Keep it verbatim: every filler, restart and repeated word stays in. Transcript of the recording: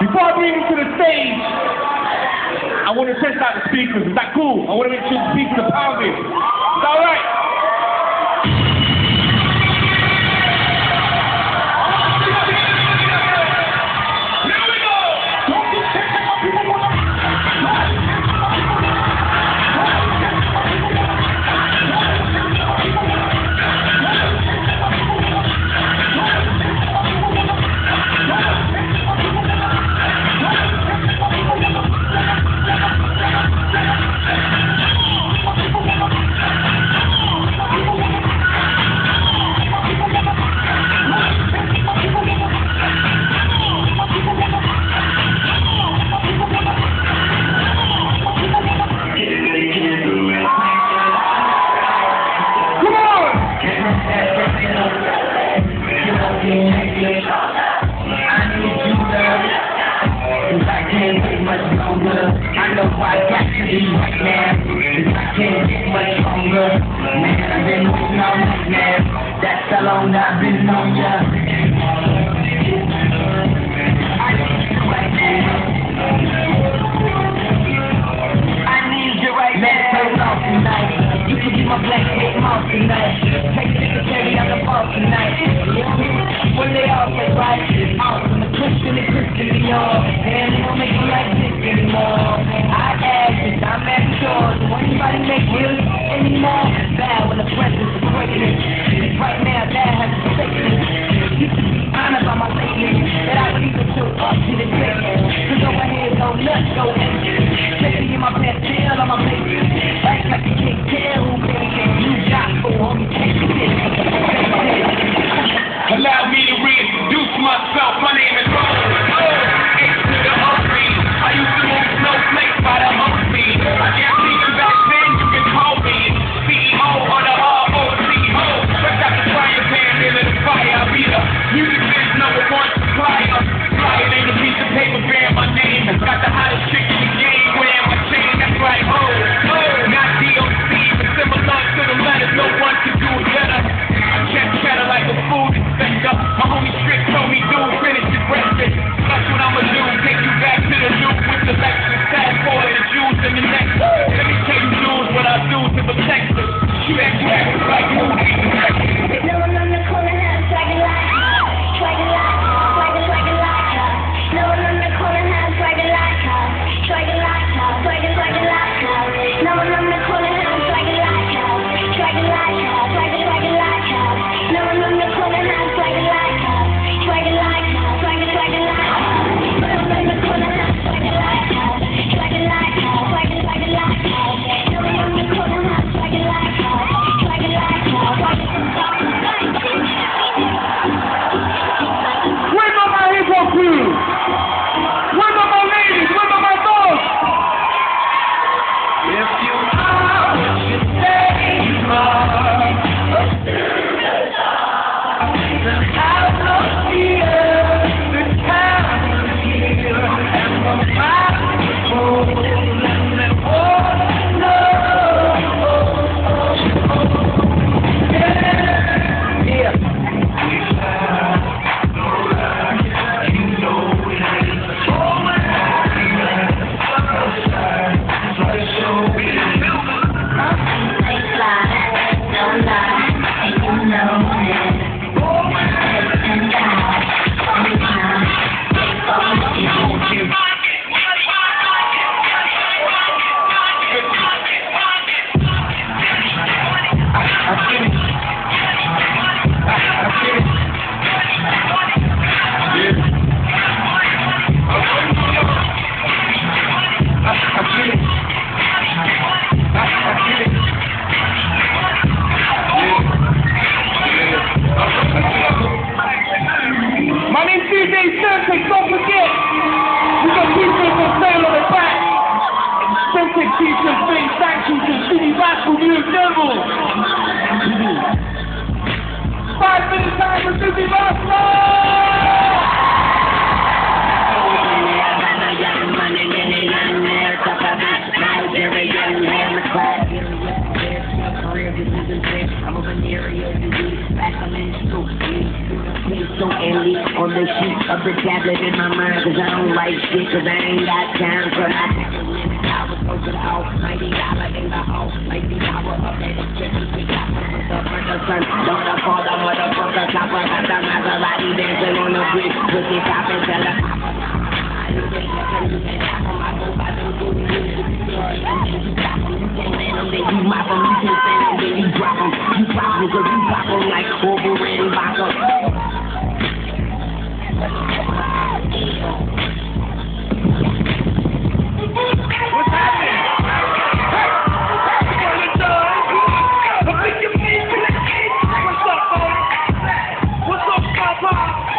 Before I bring him to the stage, I want to test out the speakers. Is that cool? I want to make sure the speakers are pounding. Is that alright? I know I got to be right now, cause I can't get much longer. Man, I've been waiting all night now, that's how long I've been on ya. I need you right now. I need you right now. Let's turn off tonight. You can be my black hit mouth tonight. Take secretary out the ball tonight. When they all say right, out from the Christian and Christian Dior. And they don't make them like this anymore. I ask this, I'm at the door. Do anybody make real anymore? Bad when the presence is greatness. Right now, that has a statement. Used to be honored by my lady that I would even show up to the greatness. So go ahead, go nuts, go empty. Taking in my pants, tail on my baby. Act like you can't tell who baby. You got for homie, take this. Allow me to reintroduce myself. My name is Rose. Oh, H to the O B. I used to move snowflakes by the O C. I guess even back then you can call me C E O or the R O C O. Fresh out the frying pan into the fire. I be the music biz number one supplier. Flyer ain't a piece of paper bearing my name. Got the hottest chick in the game wearing my chain. That's right. Oh, oh, not D O C, but similar to the letters. No one can do it better. I check cheddar like a food inspector. My homie Strick told me, dude, finish your breakfast. That's what I'ma do, take you back to the loop with the Lexus. Fast forward the jewels in the neck. Let me tell you, dudes, what I do to protect us. Shoot that crap like movies. No one on the corner has swagger like her. Swagger like her. Swagger, swagger like her. No one on the corner has swagger like her. Swagger like her. Swagger, swagger like her. No one on the corner has swagger like her. Swagger like her. Swagger, swagger like her. No one on the corner has swagger like her. Swagger like her. Swagger, swagger like her. No one on the corner has swagger like her. Swagger like her. Swagger, swagger like her. No one on the corner has swagger like her. Swagger like her. Swagger, swagger like her. Where are my hip hop crew? Where are my ladies? Where are my dogs? If you are what you say you are, the house of fear, the time of fear, and the powerful, and the all know. Yeah, yeah. Don't lie, and you know it. so endless on the sheet of the tablet in my mind. Cause I don't write shit, cause I ain't got time for that. I was so good off, ninety dollars in the house, ninety dollars up at the church, we got the mother son, daughter, father, motherfucker, chopper, got the Maserati dancing on the bridge, with the top and tell her. You mop them, you can stand them, then you drop them. You drop them, cause you pop them like Wolverine Baka. What's happening? Hey! What's up, Papa?